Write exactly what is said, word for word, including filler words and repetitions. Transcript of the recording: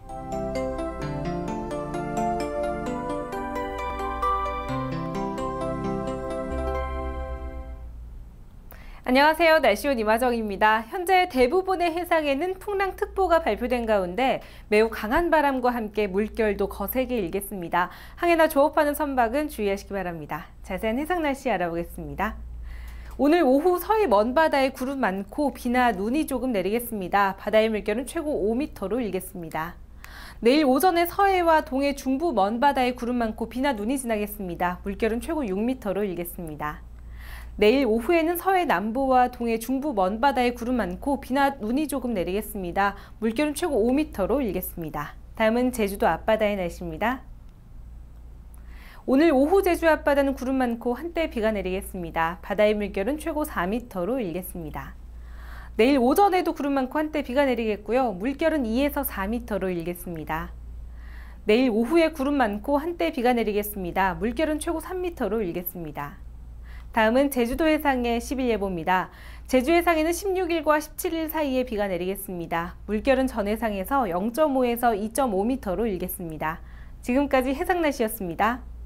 안녕하세요. 날씨온 이화정입니다. 현재 대부분의 해상에는 풍랑특보가 발표된 가운데 매우 강한 바람과 함께 물결도 거세게 일겠습니다. 항해나 조업하는 선박은 주의하시기 바랍니다. 자세한 해상 날씨 알아보겠습니다. 오늘 오후 서해 먼바다에 구름 많고 비나 눈이 조금 내리겠습니다. 바다의 물결은 최고 오 미터로 일겠습니다. 내일 오전에 서해와 동해 중부 먼바다에 구름 많고 비나 눈이 지나겠습니다. 물결은 최고 육 미터로 일겠습니다. 내일 오후에는 서해 남부와 동해 중부 먼바다에 구름 많고 비나 눈이 조금 내리겠습니다. 물결은 최고 오 미터로 일겠습니다. 다음은 제주도 앞바다의 날씨입니다. 오늘 오후 제주 앞바다는 구름 많고 한때 비가 내리겠습니다. 바다의 물결은 최고 사 미터로 일겠습니다. 내일 오전에도 구름 많고 한때 비가 내리겠고요. 물결은 이에서 사 미터로 일겠습니다. 내일 오후에 구름 많고 한때 비가 내리겠습니다. 물결은 최고 삼 미터로 일겠습니다. 다음은 제주도 해상의 십 일 예보입니다. 제주 해상에는 십육 일과 십칠 일 사이에 비가 내리겠습니다. 물결은 전 해상에서 영 점 오에서 이 점 오 미터로 일겠습니다. 지금까지 해상 날씨였습니다.